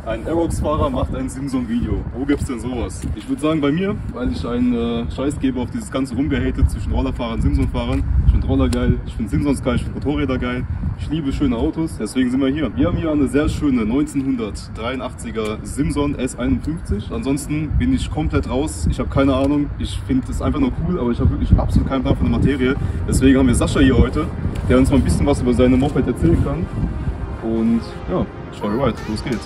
Ein Aerox-Fahrer macht ein Simson-Video. Wo gibt's denn sowas? Ich würde sagen bei mir, weil ich einen Scheiß gebe auf dieses ganze Rumgehatet zwischen Rollerfahrern und Simson-Fahrern. Ich finde Roller geil, ich finde Simsons geil, ich finde Motorräder geil. Ich liebe schöne Autos, deswegen sind wir hier. Wir haben hier eine sehr schöne 1983er Simson S51. Ansonsten bin ich komplett raus. Ich habe keine Ahnung. Ich finde es einfach nur cool, aber ich habe wirklich absolut keinen Plan von der Materie. Deswegen haben wir Sascha hier heute, der uns mal ein bisschen was über seine Moped erzählen kann. Und ja, Joyride, los geht's.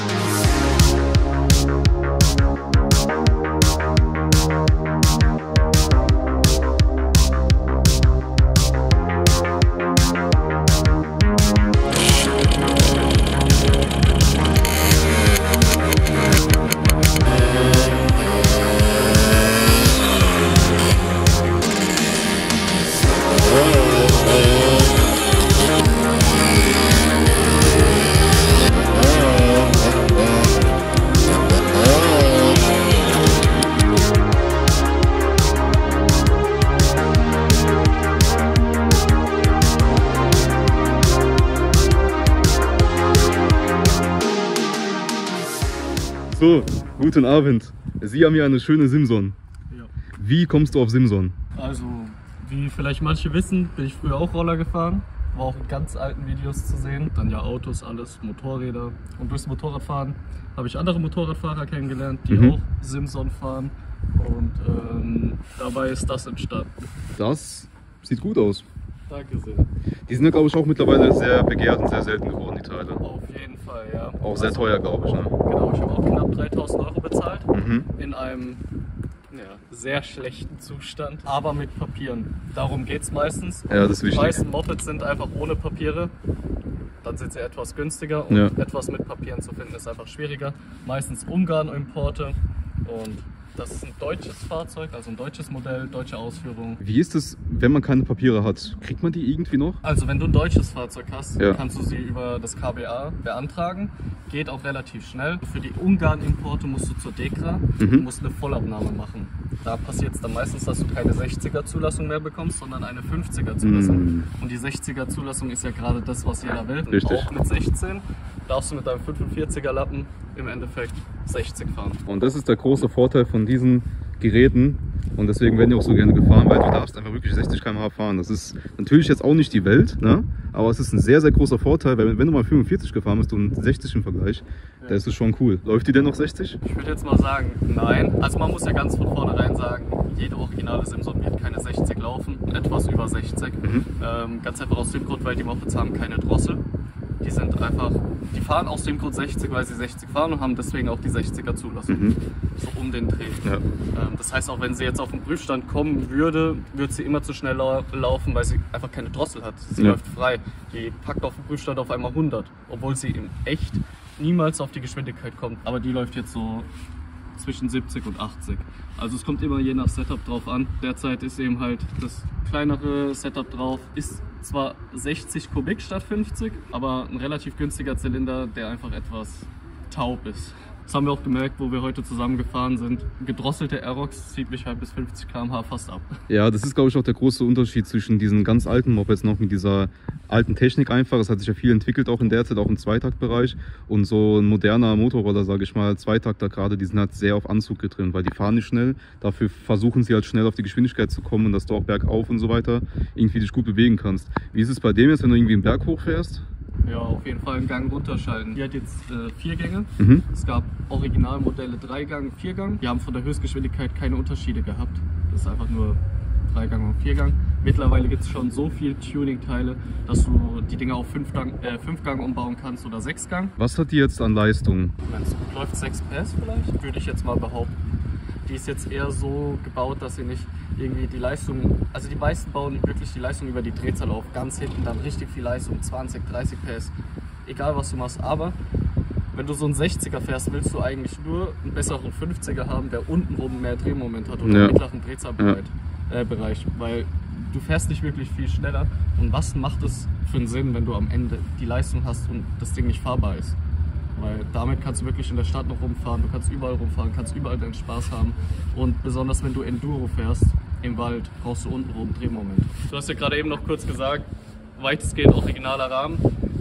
So, guten Abend. Sie haben hier eine schöne Simson. Ja. Wie kommst du auf Simson? Also, wie vielleicht manche wissen, bin ich früher auch Roller gefahren. War auch in ganz alten Videos zu sehen. Dann ja Autos, alles, Motorräder. Und durchs Motorradfahren habe ich andere Motorradfahrer kennengelernt, die auch Simson fahren. Und dabei ist das entstanden. Das sieht gut aus. Danke sehr. Die sind ja, glaube ich, auch mittlerweile sehr begehrt und sehr selten geworden, die Teile. Auf jeden Fall, ja. Auch sehr teuer, glaube ich. Ne? Genau, ich habe auch knapp 3.000 Euro bezahlt. In einem sehr schlechten Zustand, aber mit Papieren. Darum geht es meistens. Ja, das ist wichtig. Die meisten Mopeds sind einfach ohne Papiere. Dann sind sie etwas günstiger und etwas mit Papieren zu finden ist einfach schwieriger. Meistens Ungarn-Importe und das ist ein deutsches Fahrzeug, also ein deutsches Modell, deutsche Ausführung. Wie ist es, wenn man keine Papiere hat? Kriegt man die irgendwie noch? Also wenn du ein deutsches Fahrzeug hast, kannst du sie über das KBA beantragen. Geht auch relativ schnell. Für die Ungarn-Importe musst du zur DEKRA und musst eine Vollabnahme machen. Da passiert es dann meistens, dass du keine 60er-Zulassung mehr bekommst, sondern eine 50er-Zulassung. Und die 60er-Zulassung ist ja gerade das, was jeder will. Richtig. Auch mit 16 darfst du mit deinem 45er-Lappen im Endeffekt 60 fahren. Und das ist der große Vorteil von diesen Geräten. Und deswegen werden die auch so gerne gefahren, weil du darfst einfach wirklich 60 km/h fahren. Das ist natürlich jetzt auch nicht die Welt, ne? Aber es ist ein sehr, sehr großer Vorteil, weil wenn du mal 45 gefahren bist und 60 im Vergleich, dann ist es schon cool. Läuft die denn noch 60? Ich würde jetzt mal sagen, nein. Also man muss ja ganz von vornherein sagen, jede originale Simson wird keine 60 laufen, etwas über 60. Ganz einfach aus dem Grund, weil die Mopeds haben keine Drossel. Die sind einfach, die fahren aus dem Grund 60, weil sie 60 fahren und haben deswegen auch die 60er Zulassung. So um den Dreh. Ja. Das heißt, auch wenn sie jetzt auf den Prüfstand kommen würde, wird sie immer zu schnell laufen, weil sie einfach keine Drossel hat. Sie läuft frei. Die packt auf den Prüfstand auf einmal 100, obwohl sie im Echt niemals auf die Geschwindigkeit kommt. Aber die läuft jetzt so zwischen 70 und 80. Also es kommt immer je nach Setup drauf an. Derzeit ist eben halt das kleinere Setup drauf. Ist zwar 60 Kubik statt 50, aber ein relativ günstiger Zylinder, der einfach etwas taub ist. Das haben wir auch gemerkt, wo wir heute zusammengefahren sind. Gedrosselte Aerox zieht mich halt bis 50 km/h fast ab. Ja, das ist, glaube ich, auch der große Unterschied zwischen diesen ganz alten Mopeds noch mit dieser alten Technik einfach. Es hat sich ja viel entwickelt, auch in der Zeit, auch im Zweitaktbereich. Und so ein moderner Motorroller, sage ich mal, Zweitakter gerade, die sind halt sehr auf Anzug getrimmt, weil die fahren nicht schnell. Dafür versuchen sie halt schnell auf die Geschwindigkeit zu kommen und dass du auch bergauf und so weiter irgendwie dich gut bewegen kannst. Wie ist es bei dem jetzt, wenn du irgendwie einen Berg hochfährst? Ja, auf jeden Fall einen Gang runterschalten. Die hat jetzt 4 Gänge. Es gab Originalmodelle 3 Gang, 4 Gang. Die haben von der Höchstgeschwindigkeit keine Unterschiede gehabt. Das ist einfach nur 3 Gang und 4 Gang. Mittlerweile gibt es schon so viele Tuning-Teile, dass du die Dinger auf 5 Gang umbauen kannst oder 6 Gang. Was hat die jetzt an Leistung? Wenn es gut läuft, 6 PS vielleicht, würde ich jetzt mal behaupten. Die ist jetzt eher so gebaut, dass sie nicht irgendwie die Leistung, also die meisten bauen wirklich die Leistung über die Drehzahl auf, ganz hinten dann richtig viel Leistung, 20, 30 PS, egal was du machst, aber wenn du so einen 60er fährst, willst du eigentlich nur einen besseren 50er haben, der untenrum mehr Drehmoment hat oder einen mittleren Drehzahlbereich, weil du fährst nicht wirklich viel schneller und was macht es für einen Sinn, wenn du am Ende die Leistung hast und das Ding nicht fahrbar ist? Weil damit kannst du wirklich in der Stadt noch rumfahren, du kannst überall rumfahren, kannst überall deinen Spaß haben. Und besonders wenn du Enduro fährst, im Wald, brauchst du untenrum Drehmoment. Du hast ja gerade eben noch kurz gesagt, weitestgehend originaler Rahmen.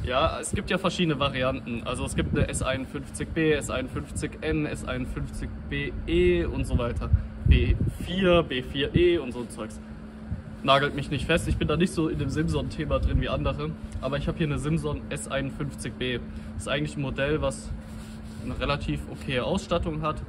Ja, es gibt ja verschiedene Varianten. Also es gibt eine S51B, S51N, S51BE und so weiter. B4, B4E und so ein Zeugs. Nagelt mich nicht fest, ich bin da nicht so in dem Simson-Thema drin wie andere. Aber ich habe hier eine Simson S51B. Das ist eigentlich ein Modell, was eine relativ okaye Ausstattung hat.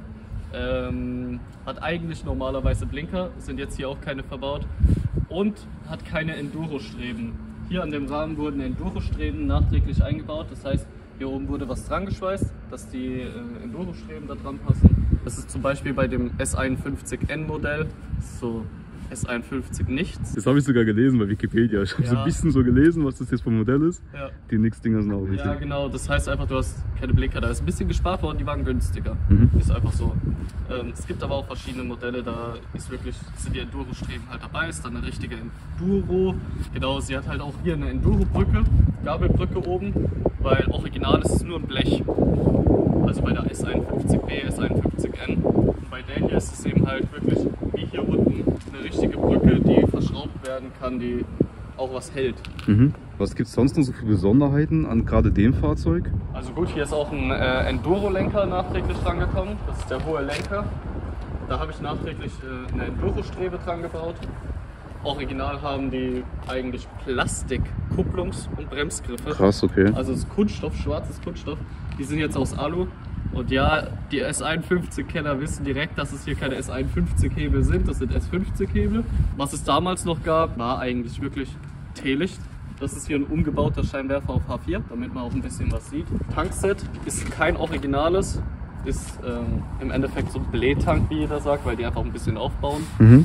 Hat eigentlich normalerweise Blinker, sind jetzt hier auch keine verbaut. Und hat keine Enduro-Streben. Hier an dem Rahmen wurden Enduro-Streben nachträglich eingebaut. Das heißt, hier oben wurde was dran geschweißt, dass die Enduro-Streben da dran passen. Das ist zum Beispiel bei dem S51N Modell so S51 nichts. Das habe ich sogar gelesen bei Wikipedia. Ich habe so ein bisschen so gelesen, was das jetzt für ein Modell ist. Ja. Die Nix-Dinger sind auch richtig. Ja, genau. Das heißt einfach, du hast keine Blinker. Da ist ein bisschen gespart worden, die waren günstiger. Ist einfach so. Es gibt aber auch verschiedene Modelle, da ist wirklich, sind die Enduro-Streben halt dabei, ist dann eine richtige Enduro. Genau, sie hat halt auch hier eine Enduro-Brücke, Gabelbrücke oben, weil original ist es nur ein Blech. Also bei der S51B, S51N. Und bei der hier ist es eben halt wirklich wie hier unten eine richtige Brücke, die verschraubt werden kann, die auch was hält. Was gibt es sonst noch so für Besonderheiten an gerade dem Fahrzeug? Also gut, hier ist auch ein Enduro-Lenker nachträglich dran gekommen. Das ist der hohe Lenker. Da habe ich nachträglich eine Enduro-Strebe dran gebaut. Original haben die eigentlich Plastik-Kupplungs- und Bremsgriffe. Krass, okay. Also es ist Kunststoff, schwarzes Kunststoff. Die sind jetzt aus Alu. Und ja, die S51-Kenner wissen direkt, dass es hier keine S51-Hebel sind. Das sind S50-Hebel. Was es damals noch gab, war eigentlich wirklich Teelicht. Das ist hier ein umgebauter Scheinwerfer auf H4, damit man auch ein bisschen was sieht. Tankset ist kein originales. Ist im Endeffekt so ein Blähtank, wie jeder sagt, weil die einfach ein bisschen aufbauen.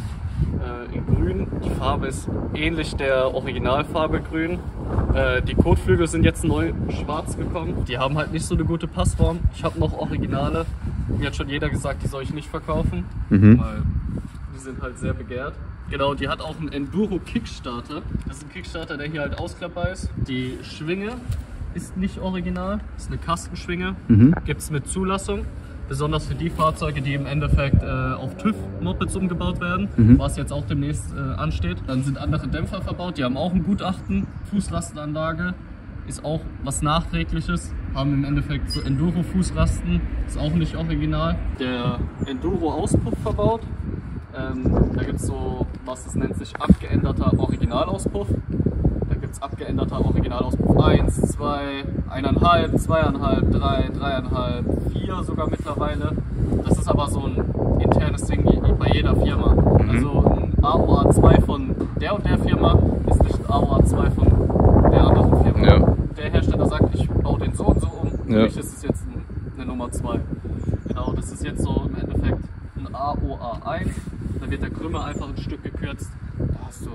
In grün. Die Farbe ist ähnlich der Originalfarbe grün. Die Kotflügel sind jetzt neu schwarz gekommen. Die haben halt nicht so eine gute Passform. Ich habe noch Originale. Mir hat schon jeder gesagt, die soll ich nicht verkaufen, weil die sind halt sehr begehrt. Genau, die hat auch einen Enduro Kickstarter. Das ist ein Kickstarter, der hier halt ausklappbar ist. Die Schwinge ist nicht original, ist eine Kastenschwinge. Gibt es mit Zulassung. Besonders für die Fahrzeuge, die im Endeffekt auf TÜV-Mopeds umgebaut werden, was jetzt auch demnächst ansteht. Dann sind andere Dämpfer verbaut, die haben auch ein Gutachten. Fußrastenanlage ist auch was Nachträgliches, haben im Endeffekt so Enduro-Fußrasten, ist auch nicht original. Der Enduro-Auspuff verbaut, da gibt es so, was es nennt sich abgeänderter Originalauspuff. Da gibt es abgeänderter Originalauspuff 1, 2, 1,5, 2,5, 3, 3,5, 4 sogar mittlerweile. Das ist aber so ein internes Ding wie bei jeder Firma. Also ein AOA 2 von der und der Firma ist nicht ein AOA 2 von der anderen Firma. Ja. Der Hersteller sagt, ich baue den so und so um. Für mich ist es jetzt eine Nummer 2. Genau, das ist jetzt so im Endeffekt ein AOA 1. Da wird der Krümmer einfach ein Stück gekürzt. Da hast du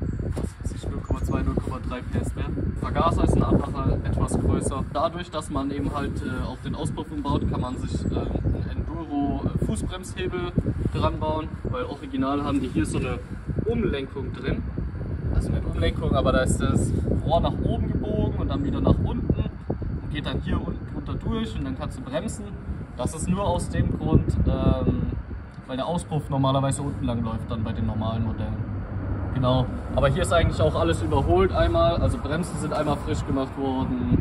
0,2, 0,3 PS mehr. Vergaser ist ein anderer, etwas größer. Dadurch, dass man eben halt auf den Auspuff umbaut, kann man sich einen Enduro Fußbremshebel dran bauen, weil original haben die hier so eine Umlenkung drin. Also eine Umlenkung, aber da ist das Rohr nach oben gebogen und dann wieder nach unten und geht dann hier unten drunter durch und dann kannst du bremsen. Das ist nur aus dem Grund, weil der Auspuff normalerweise unten lang läuft dann bei den normalen Modellen. Genau, aber hier ist eigentlich auch alles überholt einmal, also Bremsen sind einmal frisch gemacht worden,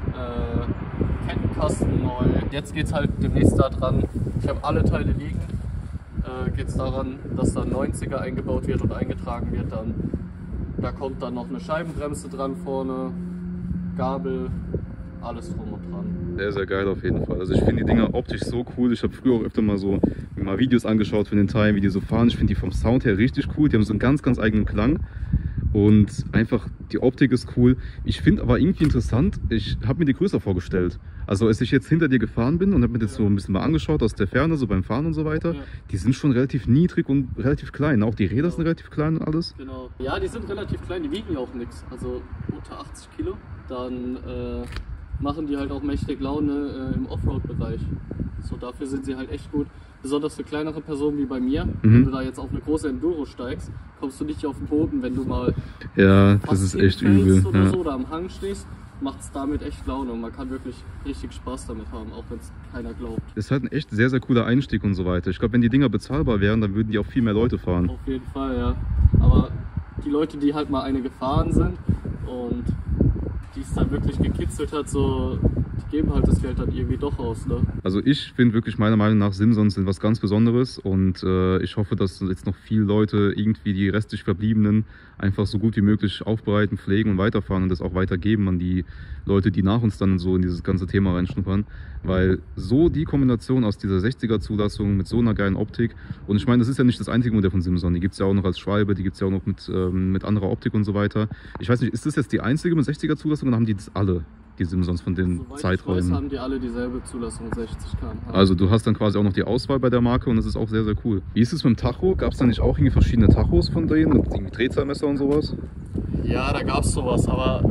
Kettenkasten neu. Jetzt geht es halt demnächst da dran, ich habe alle Teile liegen, geht es daran, dass da ein 90er eingebaut wird und eingetragen wird dann. Da kommt dann noch eine Scheibenbremse dran vorne, Gabel, alles drum und dran. Sehr, sehr geil auf jeden Fall. Also ich finde die Dinger optisch so cool. Ich habe früher auch öfter mal so mir Videos angeschaut von den Teilen, wie die so fahren. Ich finde die vom Sound her richtig cool. Die haben so einen ganz, ganz eigenen Klang. Und einfach die Optik ist cool. Ich finde aber irgendwie interessant, ich habe mir die größer vorgestellt. Also als ich jetzt hinter dir gefahren bin und habe mir das so ein bisschen mal angeschaut aus der Ferne, so beim Fahren und so weiter, die sind schon relativ niedrig und relativ klein. Auch die Räder sind relativ klein und alles. Genau. Ja, die sind relativ klein, die wiegen ja auch nichts. Also unter 80 Kilo. Dann machen die halt auch mächtig Laune im Offroad-Bereich. So, dafür sind sie halt echt gut. Besonders für kleinere Personen wie bei mir. Wenn du da jetzt auf eine große Enduro steigst, kommst du nicht auf den Boden, wenn du mal das ist echt übel oder so oder am Hang stehst, macht es damit echt Laune und man kann wirklich richtig Spaß damit haben, auch wenn es keiner glaubt. Das ist halt ein echt sehr, sehr cooler Einstieg und so weiter. Ich glaube, wenn die Dinger bezahlbar wären, dann würden die auch viel mehr Leute fahren. Auf jeden Fall, ja. Aber die Leute, die halt mal eine gefahren sind und die es dann wirklich gekitzelt hat, so, die geben halt das Geld dann irgendwie doch aus, ne? Also ich finde wirklich meiner Meinung nach Simsons sind was ganz Besonderes und ich hoffe, dass jetzt noch viele Leute irgendwie die restlich Verbliebenen einfach so gut wie möglich aufbereiten, pflegen und weiterfahren und das auch weitergeben an die Leute, die nach uns dann so in dieses ganze Thema reinschnuppern, weil so die Kombination aus dieser 60er Zulassung mit so einer geilen Optik und ich meine, das ist ja nicht das einzige Modell von Simson, die gibt es ja auch noch als Schwalbe, die gibt es ja auch noch mit anderer Optik und so weiter. Ich weiß nicht, ist das jetzt die einzige mit 60er Zulassung oder haben die das alle? Die Simsons von den Zeiträumen. Ich weiß, haben die alle dieselbe Zulassung, 60 km/h. Also du hast dann quasi auch noch die Auswahl bei der Marke und das ist auch sehr, sehr cool. Wie ist es mit dem Tacho? Gab es da nicht auch irgendwie verschiedene Tachos von denen mit irgendwie Drehzahlmesser und sowas? Ja, da gab es sowas, aber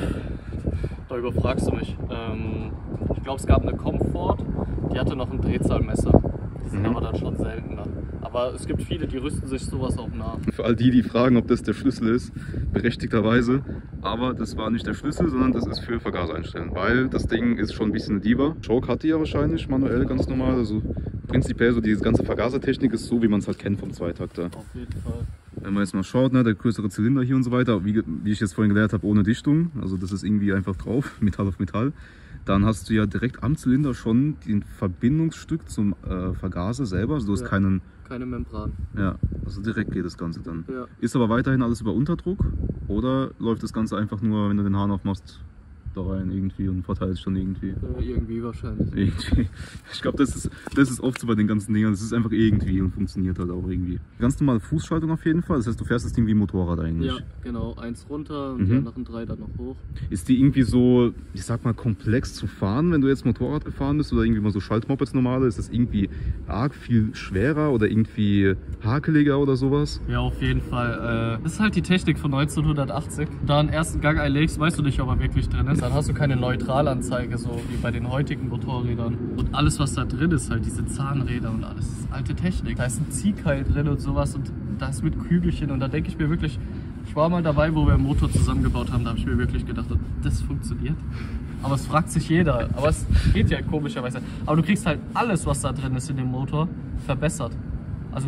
da überfragst du mich. Ich glaube, es gab eine Comfort, die hatte noch ein Drehzahlmesser. Die sind aber dann schon seltener. Aber es gibt viele, die rüsten sich sowas auch nach. Für all die, die fragen, ob das der Schlüssel ist, berechtigterweise. Aber das war nicht der Schlüssel, sondern das ist für Vergaser einstellen. Weil das Ding ist schon ein bisschen eine Diva. Choke hat die ja wahrscheinlich, manuell ganz normal. Also prinzipiell so diese ganze Vergasertechnik ist so, wie man es halt kennt vom Zweitakter. Auf jeden Fall. Wenn man jetzt mal schaut, ne, der größere Zylinder hier und so weiter, wie ich jetzt vorhin gelernt habe, ohne Dichtung. Also das ist irgendwie einfach drauf, Metall auf Metall. Dann hast du ja direkt am Zylinder schon den Verbindungsstück zum Vergaser selber. Also du hast keine Membran. Ja, also direkt geht das Ganze dann. Ja. Ist aber weiterhin alles über Unterdruck oder läuft das Ganze einfach nur, wenn du den Hahn aufmachst, da rein irgendwie und verteilt schon irgendwie? Irgendwie wahrscheinlich. Irgendwie. Ich glaube, das ist oft so bei den ganzen Dingern. Das ist einfach irgendwie und funktioniert halt auch irgendwie. Ganz normale Fußschaltung auf jeden Fall. Das heißt, du fährst das Ding wie ein Motorrad eigentlich. Ja, genau. 1 runter und die anderen 3 dann noch hoch. Ist die irgendwie so, ich sag mal, komplex zu fahren, wenn du jetzt Motorrad gefahren bist oder irgendwie mal so Schaltmopeds normale? Ist das irgendwie arg viel schwerer oder irgendwie hakeliger oder sowas? Ja, auf jeden Fall. Das ist halt die Technik von 1980. Da einen ersten Gang einlegst, weißt du nicht, ob er wirklich drin ist. Dann hast du keine Neutralanzeige, so wie bei den heutigen Motorrädern. Und alles, was da drin ist, halt diese Zahnräder und alles, ist alte Technik. Da ist ein Ziehkeil drin und sowas und da ist mit Kügelchen. Und da denke ich mir wirklich, ich war mal dabei, wo wir einen Motor zusammengebaut haben, da habe ich mir wirklich gedacht, das funktioniert. Aber es fragt sich jeder. Aber es geht ja komischerweise. Aber du kriegst halt alles, was da drin ist in dem Motor, verbessert. Also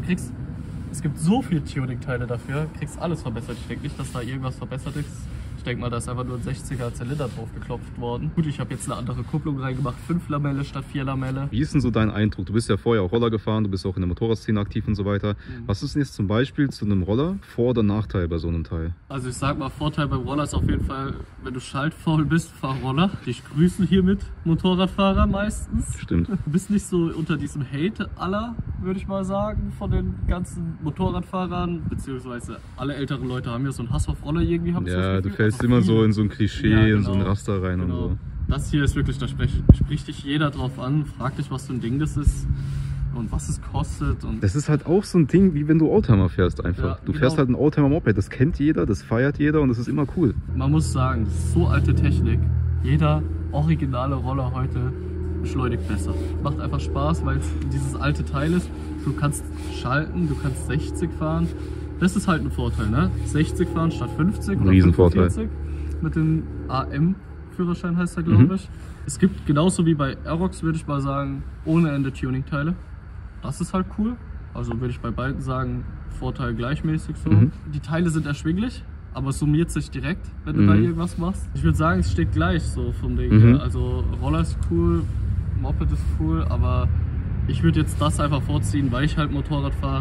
es gibt so viele Tuning-Teile dafür, kriegst alles verbessert. Ich denke nicht, dass da irgendwas verbessert ist. Ich denke mal, da ist einfach nur ein 60er Zylinder drauf geklopft worden. Gut, ich habe jetzt eine andere Kupplung reingemacht, 5 Lamelle statt 4 Lamelle. Wie ist denn so dein Eindruck? Du bist ja vorher auch Roller gefahren, du bist auch in der Motorradszene aktiv und so weiter. Was ist denn jetzt zum Beispiel zu einem Roller Vor- oder Nachteil bei so einem Teil? Also ich sag mal, Vorteil beim Roller ist auf jeden Fall, wenn du schaltfaul bist, fahr Roller. Dich grüßen hiermit Motorradfahrer meistens. Stimmt. Du bist nicht so unter diesem Hate aller, würde ich mal sagen, von den ganzen Motorradfahrern, beziehungsweise alle älteren Leute haben ja so einen Hass auf Roller irgendwie. Ja, du fällst immer so in so ein Klischee, ja, genau, in so ein Raster rein und so. Das hier ist wirklich, da spricht dich jeder drauf an, fragt dich, was für ein Ding das ist und was es kostet. Und das ist halt auch so ein Ding, wie wenn du Oldtimer fährst einfach. Ja, du fährst halt ein Oldtimer-Moped, das kennt jeder, das feiert jeder und das ist immer cool. Man muss sagen, das ist so alte Technik. Jeder originale Roller heute beschleunigt besser. Macht einfach Spaß, weil es dieses alte Teil ist. Du kannst schalten, du kannst 60 fahren. Das ist halt ein Vorteil, ne? 60 fahren statt 50 oder Riesenvorteil. 45 mit dem AM-Führerschein heißt er, glaube ich. Es gibt genauso wie bei Aerox, würde ich mal sagen, ohne Ende Tuning-Teile. Das ist halt cool. Also würde ich bei beiden sagen, Vorteil gleichmäßig so. Die Teile sind erschwinglich, aber es summiert sich direkt, wenn du da irgendwas machst. Ich würde sagen, es steht gleich so vom Ding her. Also Roller ist cool, Moped ist cool, aber ich würde jetzt das einfach vorziehen, weil ich halt Motorrad fahre.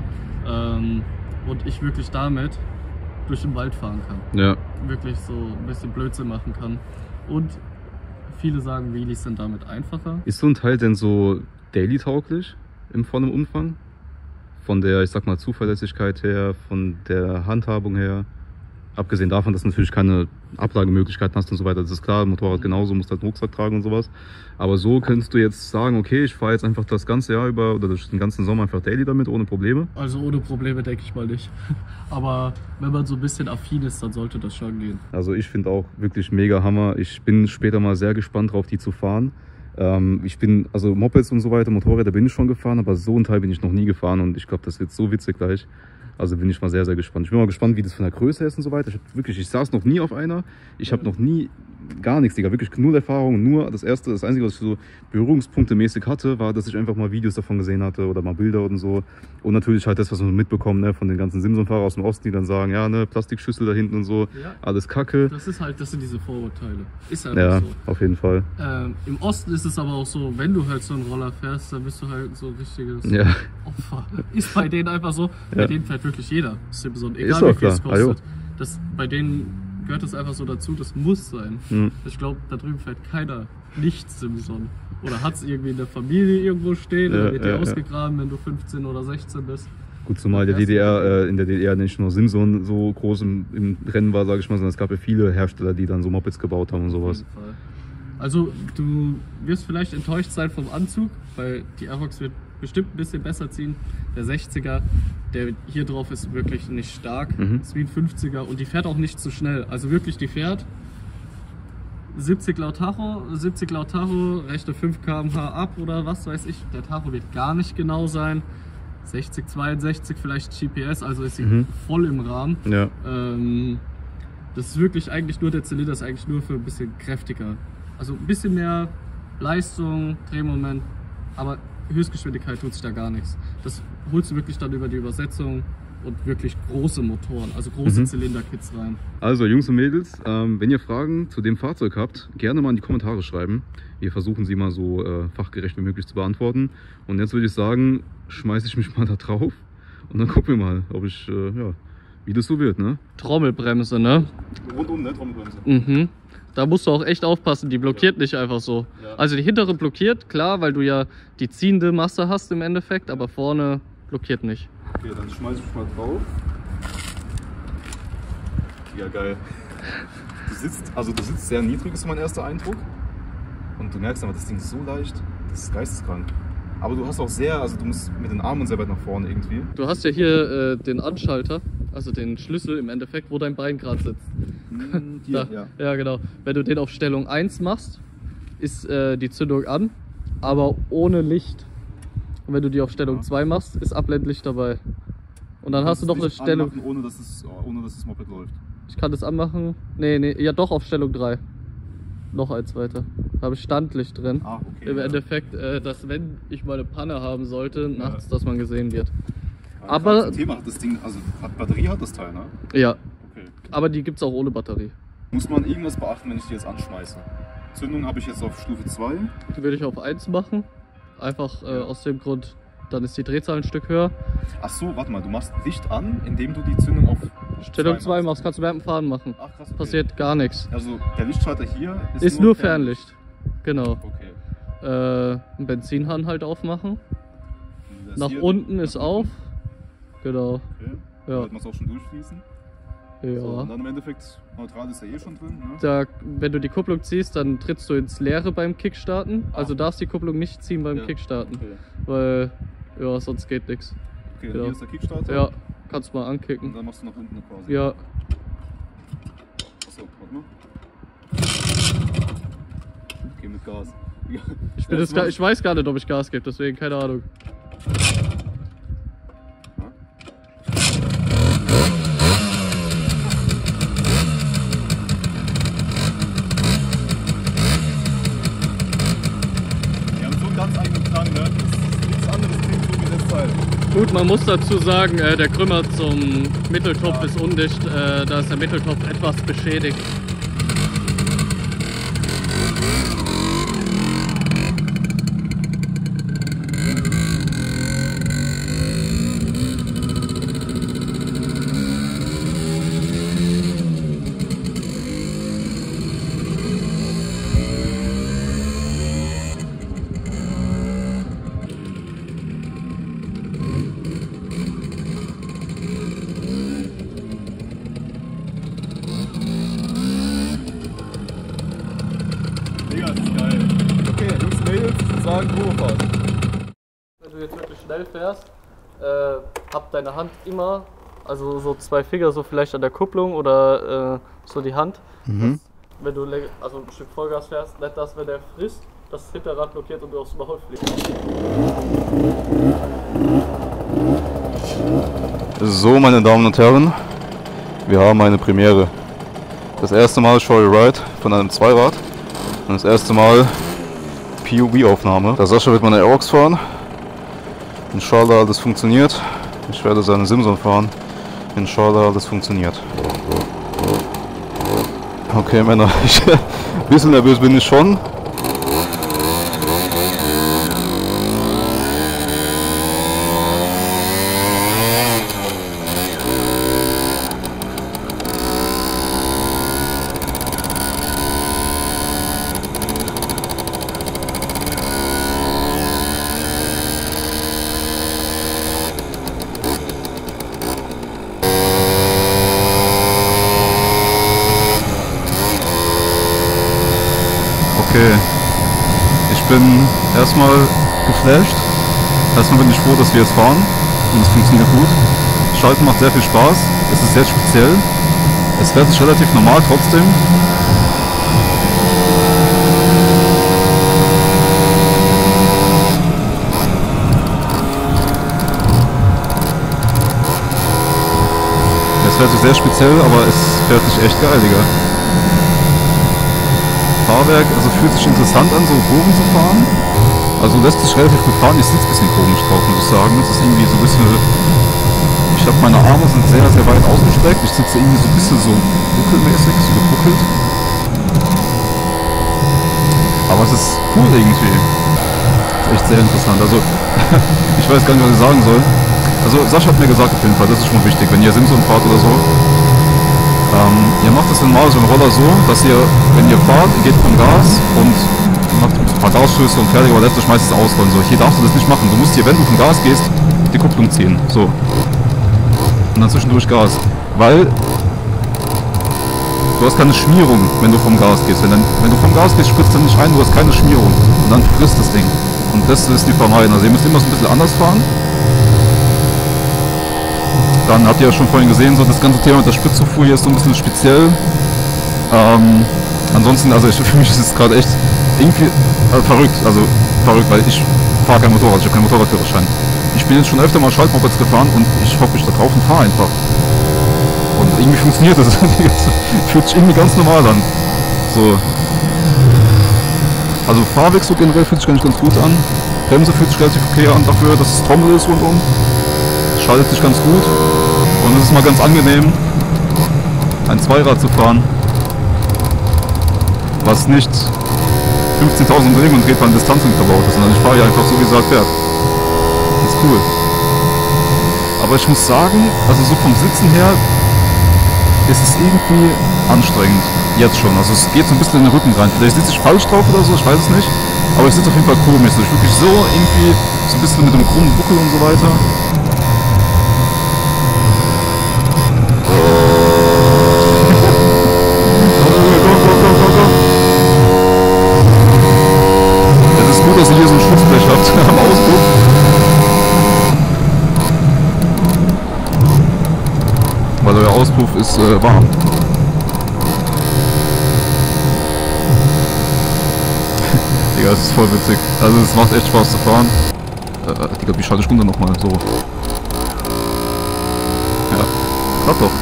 Und ich wirklich damit durch den Wald fahren kann. Ja. Wirklich so ein bisschen Blödsinn machen kann. Und viele sagen, Wheelies sind damit einfacher. Ist so ein Teil denn so daily-tauglich im vollen Umfang? Von der, ich sag mal, Zuverlässigkeit her, von der Handhabung her? Abgesehen davon, dass du natürlich keine Ablagemöglichkeiten hast und so weiter. Das ist klar, Motorrad genauso, musst halt einen Rucksack tragen und sowas. Aber so könntest du jetzt sagen, okay, ich fahre jetzt einfach das ganze Jahr über oder den ganzen Sommer einfach daily damit, ohne Probleme? Also ohne Probleme denke ich mal nicht. Aber wenn man so ein bisschen affin ist, dann sollte das schon gehen. Also ich finde auch wirklich mega Hammer. Ich bin später mal sehr gespannt drauf, die zu fahren. Also Mopeds und so weiter, Motorräder bin ich schon gefahren, aber so ein Teil bin ich noch nie gefahren und ich glaube, das wird so witzig gleich. Also bin ich mal sehr, sehr gespannt. Ich bin mal gespannt, wie das von der Größe ist und so weiter. Ich saß noch nie auf einer. Ich habe noch nie gar nichts, Digga, wirklich null Erfahrung. Nur das Einzige, was ich so Berührungspunkte mäßig hatte, war, dass ich einfach mal Videos davon gesehen hatte oder mal Bilder und so. Und natürlich halt das, was man mitbekommt, ne, von den ganzen Simson-Fahrern aus dem Osten, die dann sagen, ja, ne, Plastikschüssel da hinten und so, ja, alles Kacke. Das sind diese Vorurteile. Ist halt ja, so. Auf jeden Fall. Im Osten ist es aber auch so, wenn du halt so einen Roller fährst, dann bist du halt so ein richtiges Opfer. Ist bei denen einfach so, bei denen fährt wirklich jeder Simson, egal wie viel es kostet. Bei denen gehört es einfach so dazu, das muss sein. Ich glaube, da drüben fährt keiner nicht Simson. Oder hat es irgendwie in der Familie irgendwo stehen, oder wird dir ausgegraben, wenn du 15 oder 16 bist. Gut, zumal in der DDR nicht nur Simson so groß im Rennen war, sage ich mal, sondern es gab ja viele Hersteller, die dann so Mopeds gebaut haben und sowas. Auf jeden Fall. Also du wirst vielleicht enttäuscht sein vom Anzug, weil die Aerox wird bestimmt ein bisschen besser ziehen. Der 60er, der hier drauf ist wirklich nicht stark, ist wie ein 50er und die fährt auch nicht so schnell. Also wirklich, die fährt 70 laut Tacho, rechne 5 km/h ab oder was weiß ich. Der Tacho wird gar nicht genau sein. 60, 62 vielleicht GPS, also ist sie voll im Rahmen. Ja. Das ist wirklich eigentlich nur, der Zylinder ist eigentlich nur für ein bisschen kräftiger. Also ein bisschen mehr Leistung, Drehmoment, aber Höchstgeschwindigkeit tut sich da gar nichts. Das holst du wirklich dann über die Übersetzung und wirklich große Motoren, also große Zylinderkits rein. Also Jungs und Mädels, wenn ihr Fragen zu dem Fahrzeug habt, gerne mal in die Kommentare schreiben. Wir versuchen sie mal so fachgerecht wie möglich zu beantworten. Und jetzt würde ich sagen, schmeiße ich mich mal da drauf und dann gucken wir mal, ob ich, wie das so wird, ne? Trommelbremse, ne? Rundum, ne? Trommelbremse. Da musst du auch echt aufpassen, die blockiert nicht einfach so. Ja. Also die hintere blockiert, klar, weil du ja die ziehende Masse hast im Endeffekt, aber vorne blockiert nicht. Okay, dann schmeiß ich mal drauf. Ja, geil. Du sitzt sehr niedrig, ist mein erster Eindruck. Und du merkst aber, das Ding ist so leicht, das ist geisteskrank. Aber du hast auch du musst mit den Armen sehr weit nach vorne irgendwie. Du hast ja hier den Anschalter, also den Schlüssel im Endeffekt, wo dein Bein gerade sitzt. Hier, ja. Ja, genau. Wenn du den auf Stellung 1 machst, ist die Zündung an, aber ohne Licht. Und wenn du die auf Stellung 2 machst, ist Abblendlicht dabei. Und dann hast du noch eine Stellung. Ohne dass das Moped läuft. Ich kann das anmachen. Nee, ja doch auf Stellung 3. Noch eins weiter. Da habe ich Standlicht drin. Ah, okay, im Endeffekt, dass wenn ich mal eine Panne haben sollte, nachts, dass man gesehen wird. Aber das Thema hat das Ding, also Batterie hat das Teil, ne? Ja. Okay. Aber die gibt es auch ohne Batterie. Muss man irgendwas beachten, wenn ich die jetzt anschmeiße? Zündung habe ich jetzt auf Stufe 2. Die würde ich auf 1 machen. Einfach aus dem Grund, dann ist die Drehzahl ein Stück höher. Ach so, warte mal, du machst Licht an, indem du die Zündung auf Stellung 2 machst. Kannst du während dem Fahren machen. Ach krass, okay. Passiert gar nichts. Also der Lichtschalter hier ist nur Fernlicht. Genau. Okay. Einen Benzinhahn halt aufmachen. Nach unten ist auf. Genau. Okay. Ja. Da machst du auch schon durchfließen. Ja. So, und dann im Endeffekt, neutral ist ja eh schon drin. Ne? Wenn du die Kupplung ziehst, dann trittst du ins Leere beim Kickstarten. Also darfst die Kupplung nicht ziehen beim Kickstarten. Okay. Weil, ja, sonst geht nichts. Okay, genau. Hier ist der Kickstarter. Ja, kannst du mal ankicken. Und dann machst du nach unten eine Pause. Ja. Achso, warte mal. Okay, mit Gas. Ich weiß gar nicht, ob ich Gas gebe, deswegen keine Ahnung. Gut, man muss dazu sagen, der Krümmer zum Mitteltopf ist undicht, da ist der Mitteltopf etwas beschädigt. Wenn du jetzt wirklich schnell fährst, hab deine Hand immer, also so 2 Finger so vielleicht an der Kupplung oder so die Hand. Dass, wenn du also ein Stück Vollgas fährst, nicht das, wenn der frisst, das Hinterrad blockiert und du aufs Maul fliegst. So, meine Damen und Herren, wir haben eine Premiere. Das erste Mal Joyride von einem Zweirad und das erste Mal POV-Aufnahme. Der Sascha wird meine Aerox fahren. Inshallah alles funktioniert. Ich werde seine Simson fahren. Inshallah alles funktioniert. Okay Männer, ein bisschen nervös bin ich schon. Okay, ich bin erstmal geflasht. Erstmal bin ich froh, dass wir jetzt fahren und es funktioniert gut. Schalten macht sehr viel Spaß, es ist sehr speziell. Es fährt sich relativ normal trotzdem. Es fährt sich sehr speziell, aber es fährt sich echt geil, Digga. Fahrwerk, also fühlt sich interessant an, so Bogen zu fahren. Also lässt sich relativ gut fahren. Ich sitze ein bisschen komisch drauf, muss ich sagen. Es ist irgendwie so ein bisschen. Ich habe meine Arme sind sehr, sehr weit ausgestreckt. Ich sitze irgendwie so ein bisschen so buckelmäßig, so gebuckelt. Aber es ist cool irgendwie. Das ist echt sehr interessant. Also, ich weiß gar nicht, was ich sagen soll. Also, Sascha hat mir gesagt auf jeden Fall, das ist schon wichtig, wenn ihr Simson fahrt oder so. Ihr macht das normal so im Roller so, dass ihr, wenn ihr fahrt, ihr geht vom Gas und macht ein paar Gasstöße und fertig, aber letztlich schmeißt es ausrollen. So, hier darfst du das nicht machen. Du musst hier, wenn du vom Gas gehst, die Kupplung ziehen. So. Und dann zwischendurch Gas. Weil du hast keine Schmierung, wenn du vom Gas gehst. Wenn du vom Gas gehst, spritzt du nicht ein, du hast keine Schmierung. Und dann frisst das Ding. Und das ist die vermeiden. Also ihr müsst immer so ein bisschen anders fahren. Dann habt ihr ja schon vorhin gesehen, so das ganze Thema mit der Spritzufuhr hier ist so ein bisschen speziell. Ansonsten, also für mich ist es gerade echt irgendwie verrückt, weil ich fahre kein Motorrad, ich habe keinen Motorradführerschein. Ich bin jetzt schon öfter mal Schaltmopeds gefahren und ich hoffe, ich da drauf und fahre einfach. Und irgendwie funktioniert das. Fühlt sich irgendwie ganz normal an. So. Also Fahrweg so generell fühlt sich ganz gut an. Bremse fühlt sich relativ okay an dafür, dass es Trommel ist rundum. Schaltet sich ganz gut und es ist mal ganz angenehm, ein Zweirad zu fahren, was nicht 15.000 Umdrehungen an Distanzen verbaut ist, sondern ich fahre hier einfach so, wie es halt fährt. Das ist cool. Aber ich muss sagen, also so vom Sitzen her ist es irgendwie anstrengend, jetzt schon. Also es geht so ein bisschen in den Rücken rein. Vielleicht sitze ich falsch drauf oder so, ich weiß es nicht. Aber ich sitze auf jeden Fall komisch, so ich wirklich so irgendwie so ein bisschen mit einem krummen Buckel und so weiter. Dass ihr hier so ein Schutzblech habt am Auspuff. Weil euer Auspuff ist warm. Digga, es ist voll witzig. Also es macht echt Spaß zu fahren. Digga, wie schalte ich runter nochmal? So. Ja, klappt doch.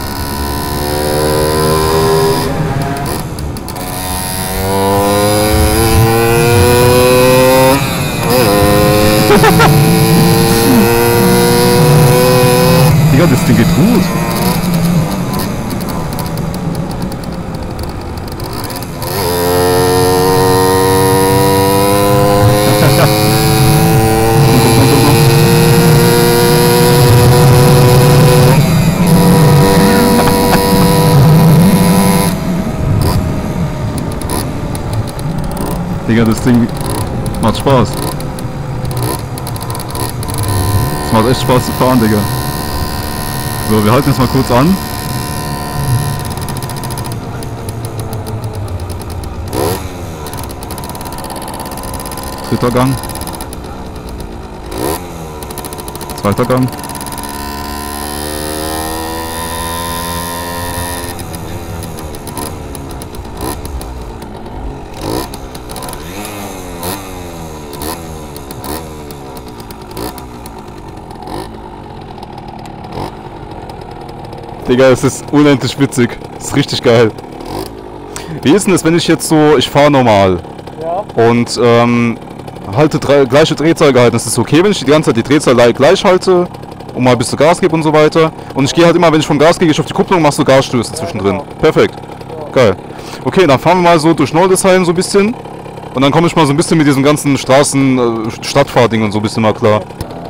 Digga, das Ding geht gut. Digga, das Ding macht Spaß. Es macht echt Spaß zu fahren, Digga. So, wir halten jetzt mal kurz an. Dritter Gang. Zweiter Gang. Digga, es ist unendlich witzig. Es ist richtig geil. Wie ist denn das, wenn ich jetzt so, ich fahre normal und halte gleiche Drehzahl gehalten? Ist es okay, wenn ich die ganze Zeit die Drehzahl gleich halte und mal ein bisschen Gas gebe und so weiter? Und ich gehe halt immer, wenn ich vom Gas gehe, ich auf die Kupplung und machst so Gasstöße zwischendrin. Genau. Perfekt. Geil. Okay, dann fahren wir mal so durch Noldesheim so ein bisschen und dann komme ich mal so ein bisschen mit diesem ganzen Stadtfahrding und so ein bisschen mal klar.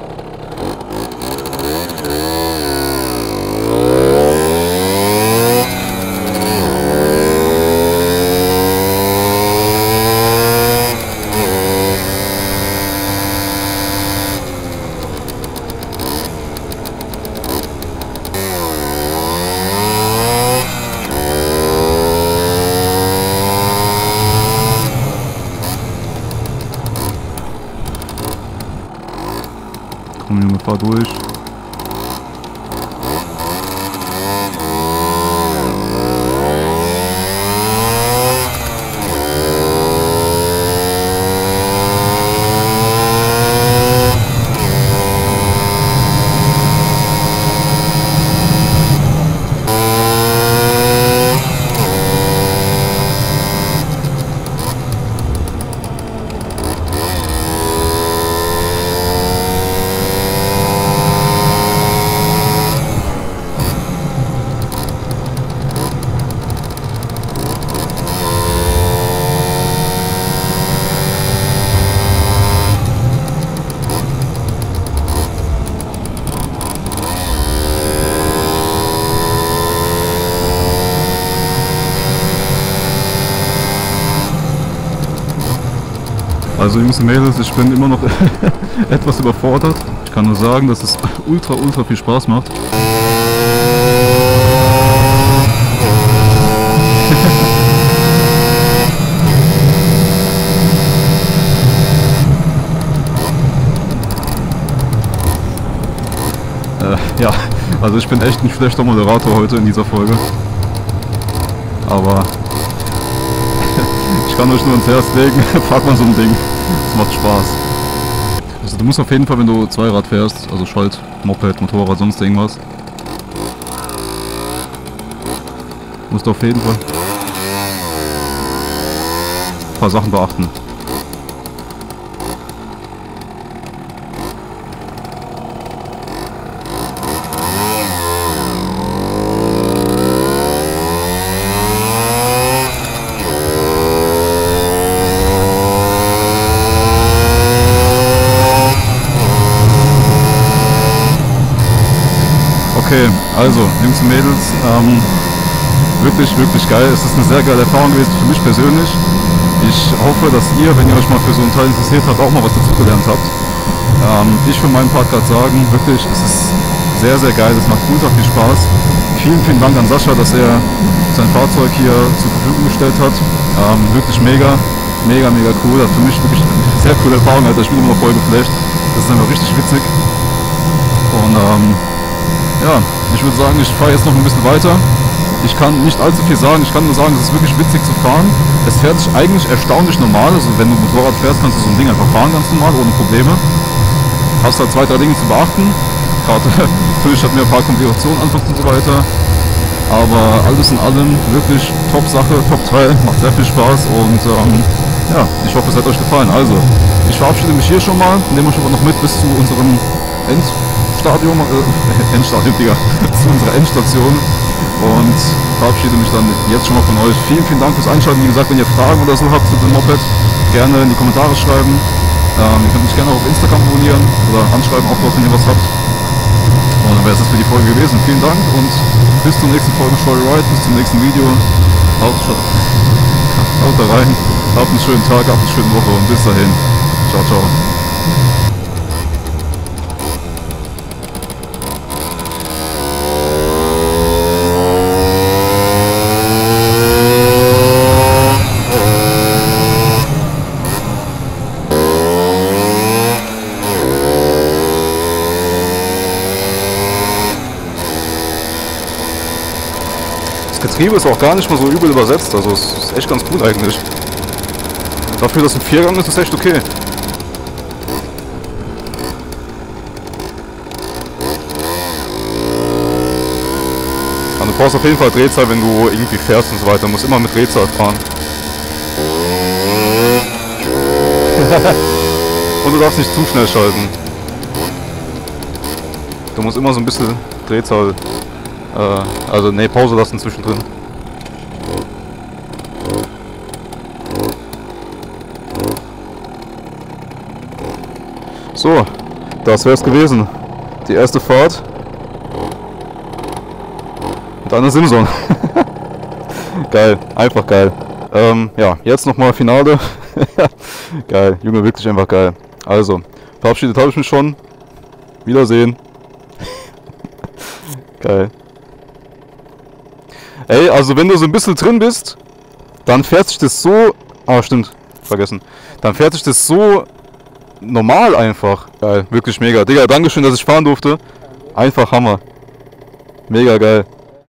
Komm Junge, fahr durch. Also Jungs und Mädels, ich bin immer noch etwas überfordert. Ich kann nur sagen, dass es ultra viel Spaß macht. Ja, also ich bin echt ein schlechter Moderator heute in dieser Folge. Aber ich kann euch nur ans Herz legen, fahrt mal so ein Ding. Das macht Spaß. Also du musst auf jeden Fall, wenn du Zweirad fährst, also Schalt, Moped, Motorrad, sonst irgendwas, musst du auf jeden Fall ein paar Sachen beachten. Okay, also Jungs und Mädels, wirklich geil. Es ist eine sehr geile Erfahrung gewesen für mich persönlich. Ich hoffe, dass ihr, wenn ihr euch mal für so einen Teil interessiert habt, auch mal was dazugelernt habt. Ich für meinen Part gerade sagen, wirklich, es ist sehr geil, es macht ultra viel Spaß. Vielen Dank an Sascha, dass er sein Fahrzeug hier zur Verfügung gestellt hat. Wirklich mega cool. Das ist für mich wirklich eine sehr coole Erfahrung, Alter. Ich bin immer noch voll geflasht. Das ist einfach richtig witzig. Und ja, ich würde sagen, ich fahre jetzt noch ein bisschen weiter. Ich kann nicht allzu viel sagen, ich kann nur sagen, es ist wirklich witzig zu fahren. Es fährt sich eigentlich erstaunlich normal, also wenn du Motorrad fährst, kannst du so ein Ding einfach fahren, ganz normal, ohne Probleme. Hast halt 2, 3 Dinge zu beachten. Gerade natürlich hat mir ein paar Komplikationen anfangs und so weiter. Aber alles in allem wirklich top Sache, top Teil, macht sehr viel Spaß und ja, ich hoffe, es hat euch gefallen. Also, ich verabschiede mich hier schon mal, nehme euch aber noch mit bis zu unserem Endstation, Digga, zu unserer Endstation und verabschiede mich dann jetzt schon mal von euch. Vielen Dank fürs Einschalten. Wie gesagt, wenn ihr Fragen oder so habt zu dem Moped, gerne in die Kommentare schreiben. Ihr könnt mich gerne auch auf Instagram abonnieren oder anschreiben, auch dort, wenn ihr was habt. Und dann wäre es das für die Folge gewesen. Vielen Dank und bis zur nächsten Folge Story Ride, bis zum nächsten Video. Haut da rein, habt einen schönen Tag, habt eine schöne Woche und bis dahin. Ciao. Das Getriebe ist auch gar nicht mal so übel übersetzt, also es ist echt ganz gut eigentlich. Dafür, dass ein Viergang ist, ist echt okay. Kann du brauchst auf jeden Fall Drehzahl, wenn du irgendwie fährst und so weiter. Du musst immer mit Drehzahl fahren. Und du darfst nicht zu schnell schalten. Du musst immer so ein bisschen Drehzahl, also ne, Pause lassen zwischendrin. So, das wär's gewesen. Die erste Fahrt. Und eine Simson. Geil, einfach geil. Ja, jetzt nochmal Finale. Geil, Junge, wirklich einfach geil. Also, verabschiedet habe ich mich schon. Wiedersehen. Geil. Ey, also wenn du so ein bisschen drin bist, dann fährt sich das so... Ah, stimmt, vergessen. Dann fährt sich das so normal einfach. Geil, wirklich mega. Digga, Dankeschön, dass ich fahren durfte. Einfach Hammer. Mega geil.